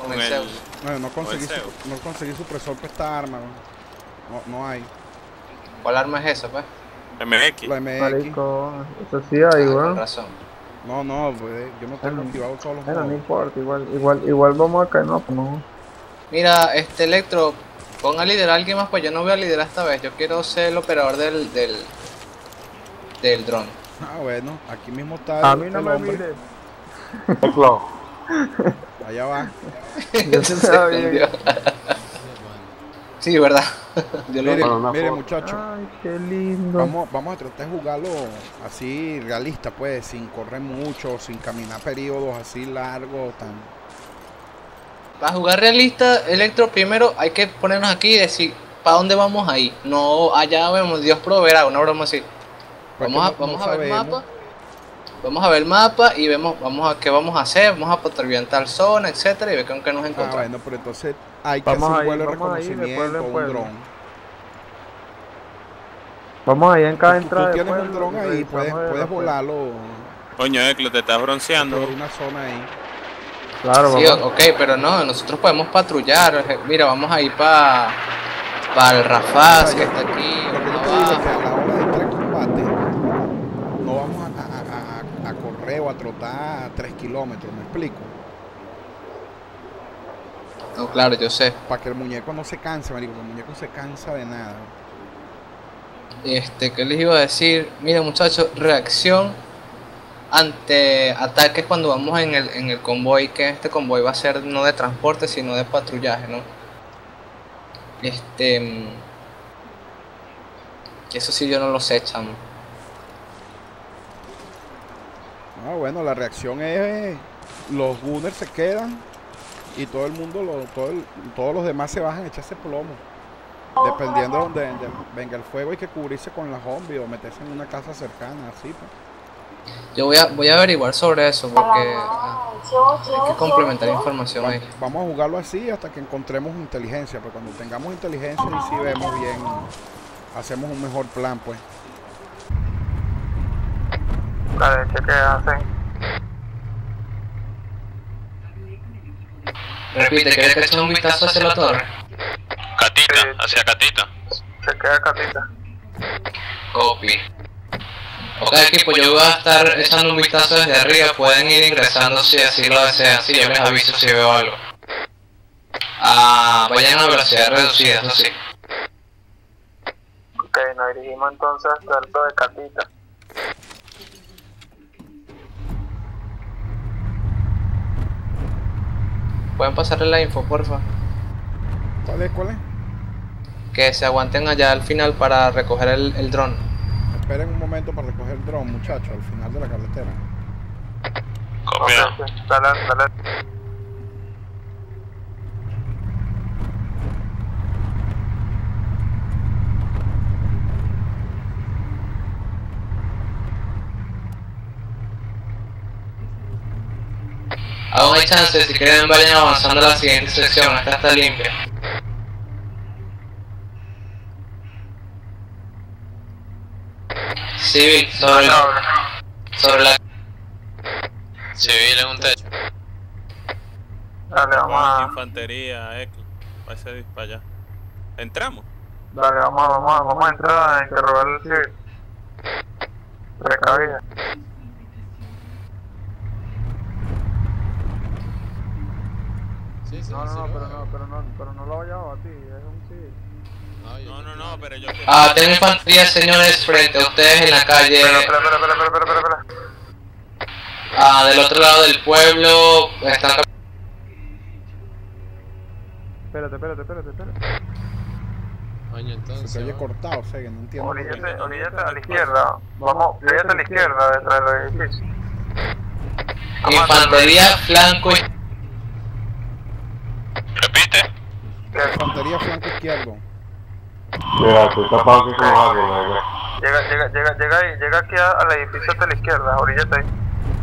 con el Zeus. No conseguí supresor para esta arma. No hay. ¿Cuál arma es esa, pues? MX. La MX. Marico, eso sí hay, weón. Con razón. No, pues yo no tengo activado todos los Bueno, no modos. importa, igual vamos a caer, no, pues no. Mira, Electro, pon a liderar a alguien más, pues yo no voy a liderar esta vez. Yo quiero ser el operador del dron. Ah, bueno, aquí mismo está A mí no el me hombre. mires. Allá va. Yo sí Se sabía. escondió. Sí, verdad. Yo lo vi. Mire muchachos, Ay, qué lindo. vamos a tratar de jugarlo así realista, pues, sin correr mucho, sin caminar periodos así largos, tan... Para jugar realista, Electro, primero hay que ponernos aquí y decir para dónde vamos a ir. No, allá vemos, Dios proveerá, una broma así. Pues Vamos a ver el mapa. Vamos a ver el mapa y vamos a qué vamos a hacer, vamos a patrullar en tal zona, etcétera, y ver con qué nos encontramos. bueno, pero entonces hay que Vamos hacer a un ir, vuelo de vamos a ir de pueblo reconocimiento, en un pueblo. dron. Vamos allá en cada Tú entrada de tienes un pueblo dron y ahí, revisamos de puedes la volarlo Coño, Eclo, te estás bronceando. por una zona ahí. Claro, Sí, vamos. ok, pero no, nosotros podemos patrullar. Mira, vamos a ir para el Rafaz, que está aquí. Lo que yo te digo es que a la hora de entrar en combate no vamos a correr o a trotar 3 kilómetros, ¿me explico? No, claro, yo sé. Para que el muñeco no se canse, marico, el muñeco se cansa de nada. ¿Qué les iba a decir? Mira, muchachos, reacción ante ataques cuando vamos en el convoy, que este convoy va a ser no de transporte, sino de patrullaje, ¿no? Que eso sí yo no lo sé, chamo. Bueno, la reacción es los gunners se quedan y todo el mundo, todos los demás se bajan a echarse plomo. Dependiendo de donde venga el fuego, hay que cubrirse con la zombie o meterse en una casa cercana, así pues. Yo voy a averiguar sobre eso porque hay que complementar información ahí. Vamos a jugarlo así hasta que encontremos inteligencia, pues cuando tengamos inteligencia y si vemos bien, hacemos un mejor plan, pues. Vale, ¿qué hacen? Repite, ¿quieres que eche un vistazo hacia la torre? Catita, hacia Catita. Se queda Catita. Copy. Ok, equipo, yo voy a estar echando un vistazo desde arriba. Pueden ir ingresando si así lo desean. Sí, yo les aviso si veo algo. Vayan a velocidad reducida, eso sí. Ok, nos dirigimos entonces hasta el de Catita. Pueden pasarle la info, porfa. ¿Cuál es? Que se aguanten allá al final para recoger el dron. Esperen un momento para recoger el dron, muchachos, al final de la carretera. Copiado. Ok, dale. Aún hay chance, si quieren vayan avanzando a la siguiente sección, esta está limpia. Civil, sobre la... Civil en un techo. Dale, vamos a... Infantería, Eclo. Para allá. ¿Entramos? Dale, vamos a entrar a interrogar el civil. Precavida. Sí, No, pero no lo vayas a batir, es un civil. No, pero yo... Tengo infantería, señores, frente a ustedes en la calle. Espera. Del otro lado del pueblo están... Espérate. Coño, entonces. Se oye cortado, o sea que no entiendo. Oríllate a la izquierda. Vamos, oríllate a la izquierda detrás del edificio. Infantería, flanco y... Repite. Infantería flanco izquierdo. Mira, te está tapando aquí con los árboles. Llega aquí al edificio de la izquierda, oríllate ahí.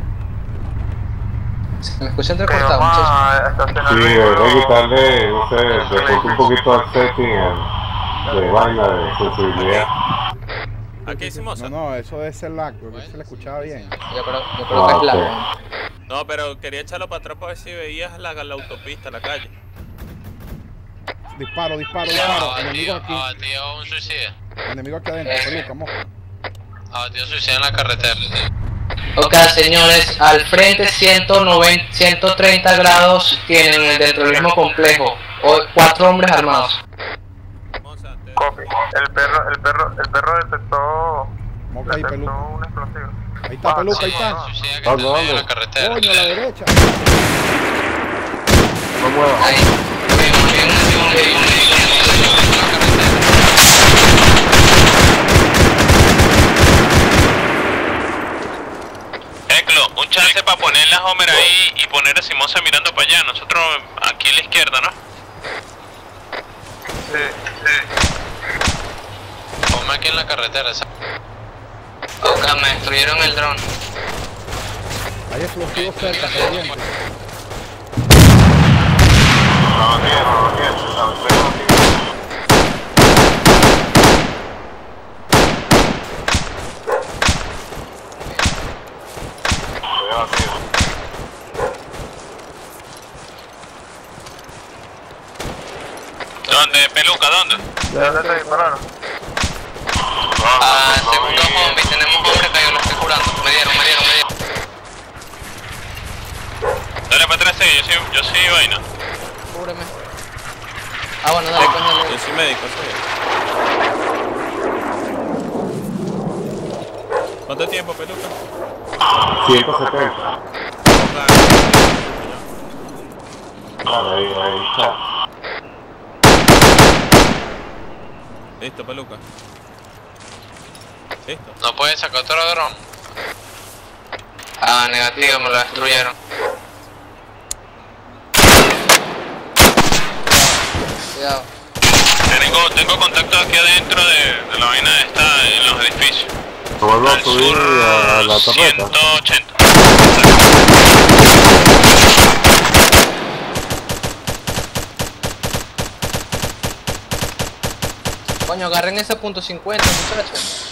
¿Me escuchan Que entrecortado, vamos muchachos? a estacionar Sí, el hay que vehículo. quitarle, no sé, recorte un poquito al setting de vaina, de sensibilidad. Aquí hicimos. No, eso debe ser lag, porque se le escuchaba bien. Yo creo que es la... No, pero quería echarlo para atrás para ver si veías la autopista, la calle. Disparo. Enemigo aquí. Abatido un suicida. Enemigo aquí adentro. Peluca, mosca. Abatido suicida en la carretera. Ok, señores, al frente 130 grados tienen dentro del mismo complejo. 4 hombres armados. Copy. El perro detectó Mosca y peluca. un explosivo. Ahí está peluca, ahí está. Suicida que está en medio de la carretera. Coño, a la derecha. No muevas. Ahí. Eclo, un chance para poner la Homer ahí y poner a Simosa mirando para allá. Nosotros aquí a la izquierda, ¿no? Sí. Ponme aquí en la carretera. Ok, me destruyeron el dron. Hay explosivos cerca, pendiente. No, bien. ¿Dónde, Peluca? ¿Dónde? ¿De dónde te dispararon? Segundo zombie, tenemos hombre que yo lo estoy curando. Me dieron. Dale para atrás, yo soy vaina. Cúbreme. Bueno, dale, cógelo. Yo soy médico, ¿Cuánto tiempo, Peluca? 170. Ahí está. Listo, Peluca. Listo. ¿No puedes sacar otro dron? Negativo, me lo destruyeron. Cuidado. Tengo contacto aquí adentro de la vaina esta en los edificios. ¿Te vuelvo a Al subir a la sur torreta? 180. Coño, agarren ese punto 50, muchachos.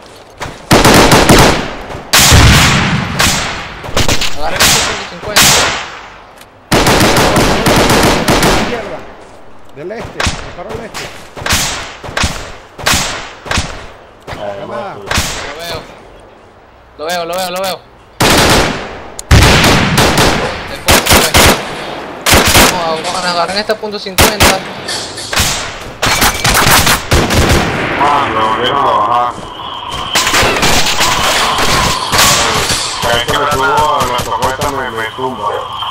Agarren ese punto 50. Izquierda. Del este. Disparo al este. Toma. Lo veo. Vamos, agarren este punto 50. Me volvieron a bajar. Cada vez que me subo a la torreta me tumba.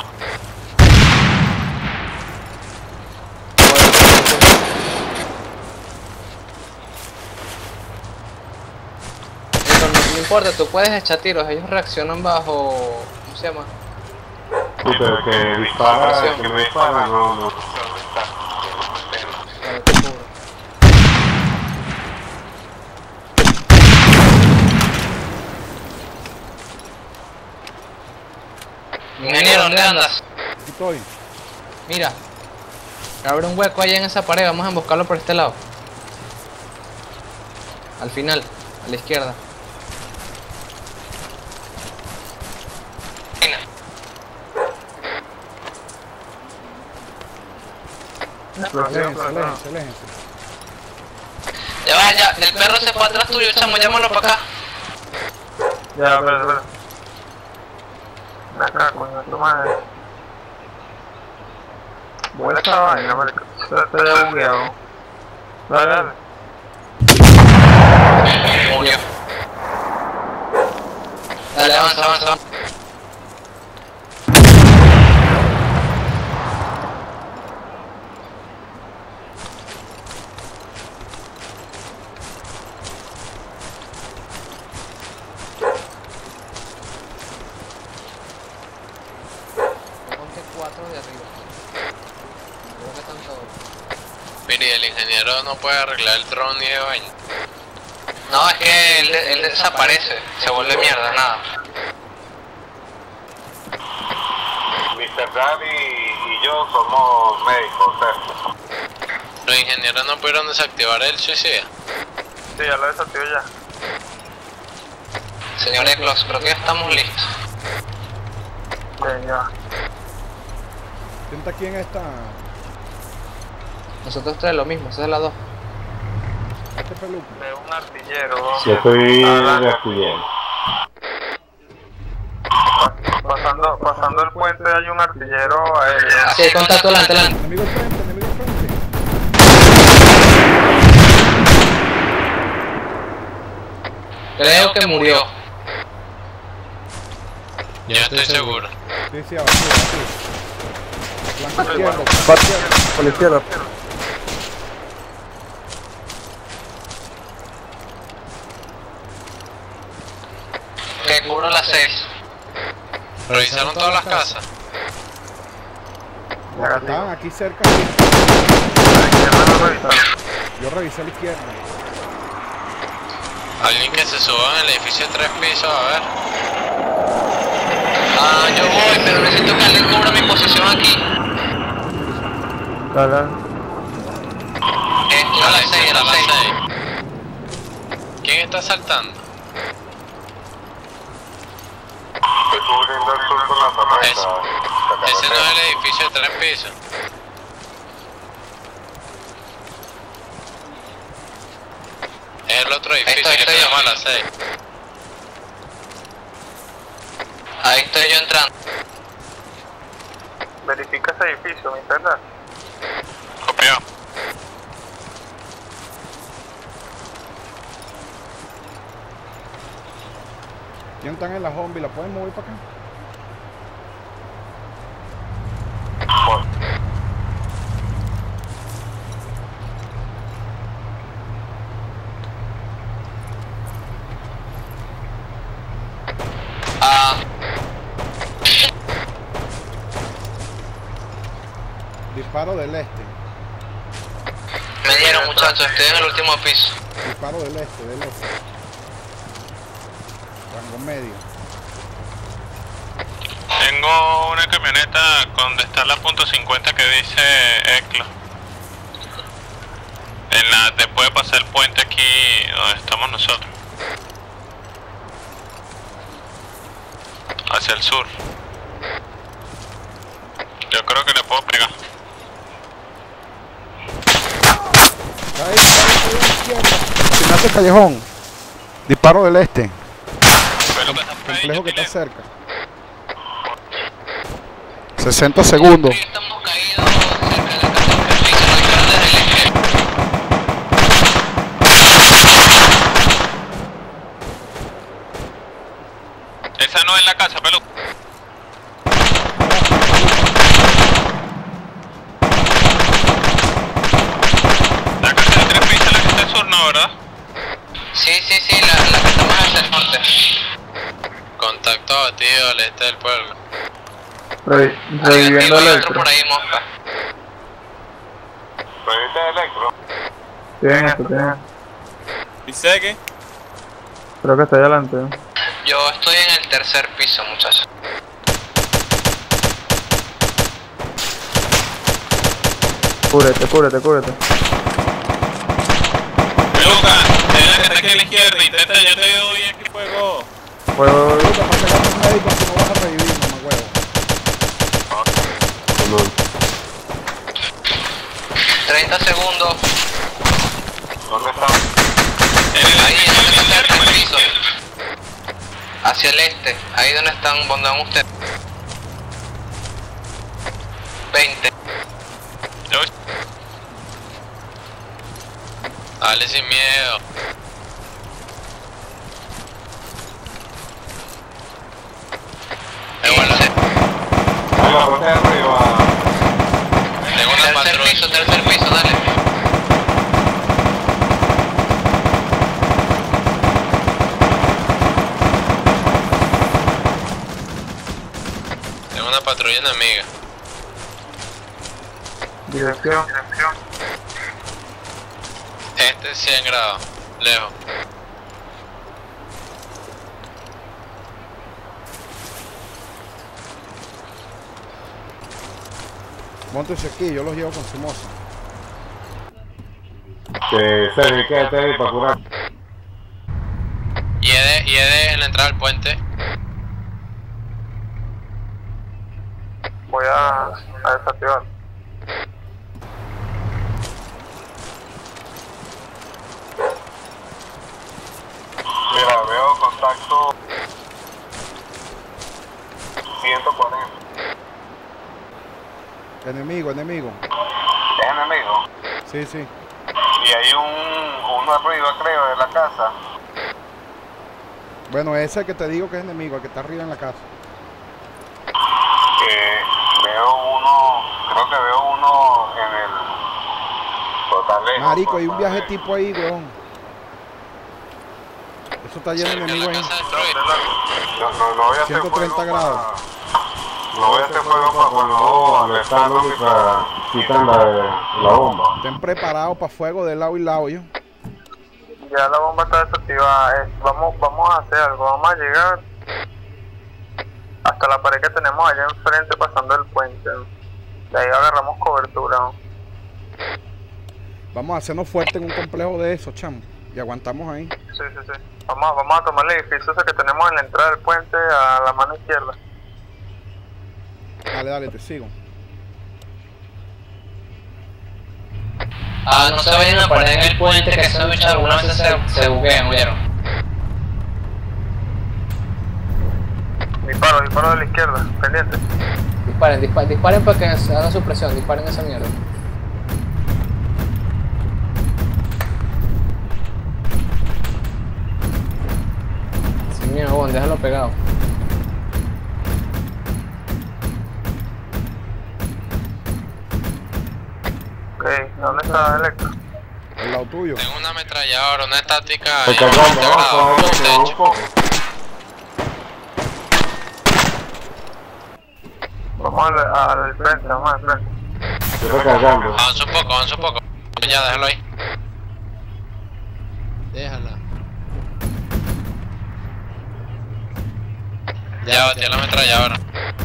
No importa, tú puedes echar tiros, ellos reaccionan bajo... ¿Cómo se llama? Sí, pero que dispara, que me dispara, no. Vale, te cubro. Ingeniero, ¿dónde andas? Aquí estoy. Mira. Abre un hueco ahí en esa pared, vamos a emboscarlo por este lado. Al final, a la izquierda. Aléjense. Ya, el perro se fue atrás tuyo, chamo, llámalo para acá. Ya, espera. Acá, coño, tu madre. Buena esta vaina, marico. Estoy bugueado. Dale. Murió. Dale, avanza. Ponte 4 de arriba. Creo que están todos. Mire, el ingeniero no puede arreglar el dron ni de vaina. No, es que él desaparece, se vuelve mierda, nada. Mr. Daddy y yo somos médicos, ¿cierto? Los ingenieros no pudieron desactivar el suicida. Sí, ya lo desactivé ya. Señor Eclos, creo que ya estamos listos. ya. ¿Quién está aquí en esta? Nosotros tres lo mismo, esa es la 2. Este peluco. De un artillero. Yo estoy de artillero. Pasando el puente hay un artillero aéreo. Sí, contacto delante. Enemigo al frente, enemigo al frente. Creo que murió. Yo estoy seguro. Sí, abajo. Flanco izquierdo, flanco izquierdo. Por la izquierda. Que cubro las 6. ¿Revisaron todas las casas? Estaban aquí cerca. La izquierda no revisaron. Yo revisé a la izquierda. Alguien que se suba en el edificio de 3 pisos, a ver. Ah, yo voy, pero necesito que alguien cubra mi posición aquí. Dale. Estoy a las 6, a las 6. ¿Quién está saltando? Estoy cubriendo el sur con la torreta. Ese no es el edificio de 3 pisos. Es el otro edificio que se llama las 6. Ahí estoy yo entrando. Verifica ese edificio, mi internet. Copiado. ¿Quién están en la zombie? ¿La pueden mover para acá? Ah, Disparo del este. me dieron muchachos, estoy en el último piso. Disparo del este, del este. Rango medio. Tengo una camioneta donde está la .50 que dice ECLO. Después de pasar el puente aquí donde estamos nosotros. Hacia el sur. Yo creo que le puedo pegar. Ahí, a la izquierda. Final del callejón. Disparo del este. Complejo que está cerca. 60 segundos. Estamos caídos cerca de la casa del piso, la izquierda desde la izquierda. Esa no es la casa, pelo. La casa de 3 pisos, la que está al sur, ¿no, verdad? Sí, la que está más hacia el norte. Contacto abatido al este del pueblo. Reviviendo Hay otro electro. por ahí, mosca. Revista electro. Tienen esto, tienen. ¿Dice qué? Creo que está ahí adelante. Yo estoy en el tercer piso, muchachos. Cúbrete. Peluca, es la que está aquí a la izquierda, intenta, yo te doy aquí fuego. Fuego. Para sacar un médico si no vas a revivir, mamá huevo. 30 segundos. ¿Dónde está? Ahí, en el tercer piso. Hacia el este, ahí donde van ustedes. 20. Dale sin miedo. Venga, ponte arriba. Tengo una patrulla. Tercer piso, dale. Tengo una patrulla enemiga. Dirección. Este es 100 grados. Lejos. Móntese aquí, yo los llevo con su moza. Sergio, quédate ahí para curar. IED en la entrada al puente. Voy a desactivar. Mira, veo contacto 140. Enemigo. ¿Es enemigo? Sí, sí. Y hay uno arriba, creo, de la casa. Bueno, ese es el que te digo que es enemigo, el que está arriba en la casa. Creo que veo uno en el total lejos. Marico, hay un viaje tipo ahí, weón. Eso está lleno de Cerca de la enemigos ahí. casa destruida. No voy a hacer 130 fuego grados. No voy a hacer fuego para cuando alertarlo mientras quitan la bomba. Estén preparados para fuego de lado y lado, yo. Ya la bomba está desactivada. Vamos a hacer algo. Vamos a llegar hasta la pared que tenemos allá enfrente pasando el puente. De ahí agarramos cobertura. Vamos a hacernos fuertes en un complejo de esos, chamo. Y aguantamos ahí. Sí. Vamos a tomar el edificio ese que tenemos en la entrada del puente a la mano izquierda. Dale, te sigo. No se vayan a poner en el puente, que esos bichos algunas veces se buguean, ¿oyeron? Disparo de la izquierda, pendiente. Disparen para que se haga su presión, disparen esa mierda. Sin miedo, bon, déjalo pegado. Ok, ¿dónde está Electro? Al lado tuyo. Tengo una ametralladora, una estática. Se y cargó, 90 grados, un techo. Vamos al frente, vamos al frente. Estoy recargando. Avanza un poco. Ya, déjalo ahí. Déjala. Ya batí la ametralladora.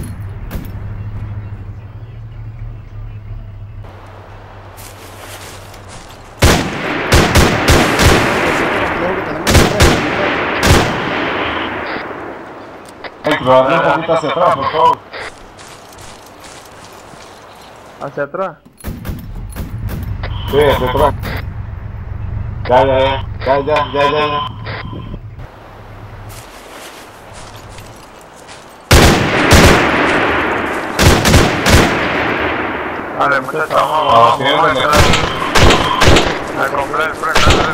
Dale un poquito hacia atrás, por favor. Hacia atrás. Sí, hacia atrás. Ya. Vale, muchachos, vamos sí, a vale. comprar el frente.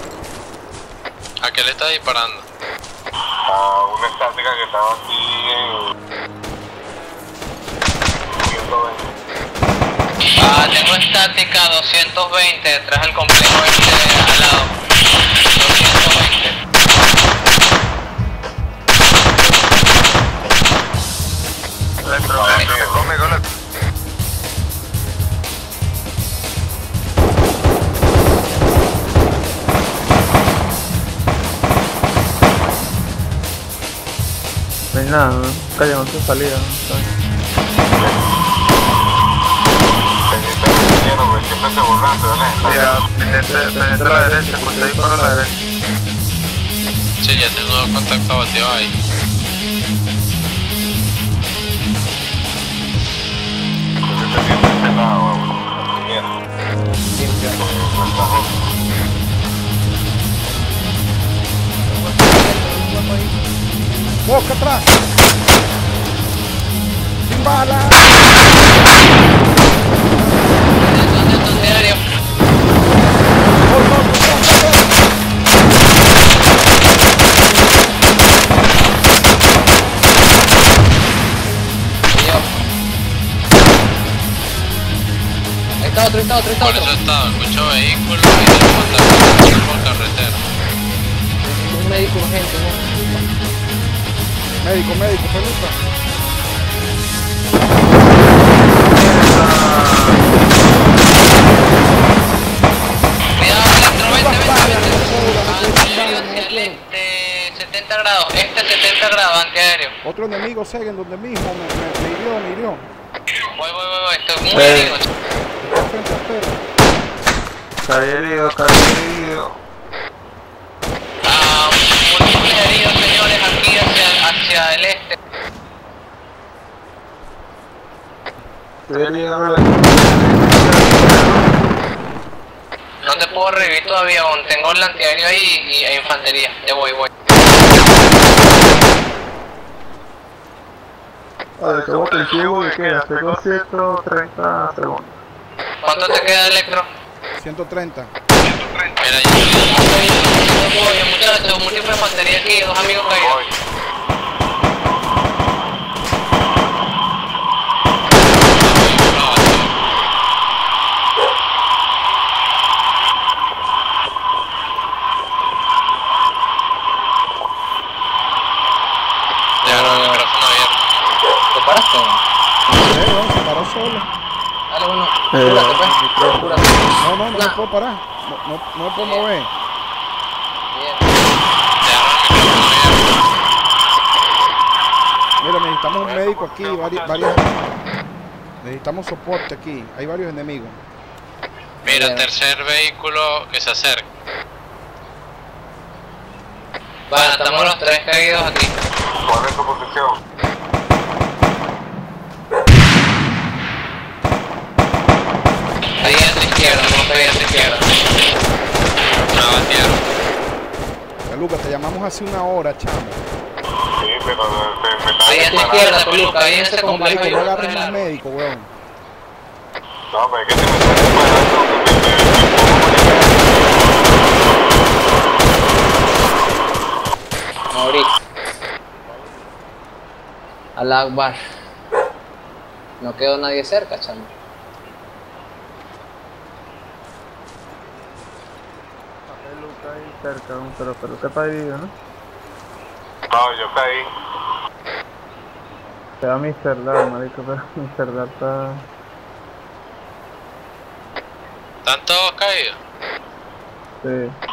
¿A qué le está disparando? A una estática que estaba aquí en 120. Tengo estática 220 detrás del complejo al lado. 220. Electro, conmigo, Electro. No hay nada, ¿no? Callejón sin salida, ¿no? Siempre se burlando, ¿no? Ya, pendiente a la derecha, pues ahí para la derecha. Sí, ya tengo dos contactos abatidos ahí. ¡Boca atrás! ¡Sin bala! Ahí está otro. Por eso estaba, escucho vehículos y tengo contacto por carretera. Un médico urgente, ¿no? Médico, peluca. Cuidado, Electro, vente. Antiaéreo hacia el este, 70 grados. 70 grados, antiaéreo. Otro enemigo, Segen, donde mismo me hirió. Voy. Estoy muy herido. Está frente al perro. Caí herido. Múltiples heridos, señores, aquí hacia el este. Estoy llegando a la... No te puedo revivir todavía, aún tengo el antiaéreo ahí y infantería. Ya voy. Vale, ¿cómo te sigo y queda? Tengo 130 segundos. ¿Cuánto te queda, Electro? 130. Mira, yo Oye, muchachos, múltiple infantería aquí, 2 amigos caídos. dejaron el micrófono abierto. ¿Te paraste? No, se paró solo. Dale, bueno, cúrate, pues. Cúrate. No me puedo parar. No me puedo mover. Bien. Dejaron el micrófono abierto. Mira, necesitamos un médico aquí, varias. Necesitamos soporte aquí. Hay varios enemigos. Mira, tercer vehículo que se acerca. Bueno, estamos los 3 caídos aquí. ¿Cuál es tu posición? Ahí a tu izquierda, no ahí a tu izquierda. Una batearon. Lucas, te llamamos hace una hora, chamo. Sí, pero me está Ahí a tu izquierda, Peluca, ahí en ese complejo. Marico, ahí no por agarres el más lado. médico, weón. No, pero es que se me está disparando. Ahorita. Alá Akbar. No quedó nadie cerca, chamo. Peluca ahí cerca, pero Peluca está herido, ¿no? No, yo caí. Te da Mr. Dar, marico, pero Mr. Dar está... ¿Están todos caídos? Sí.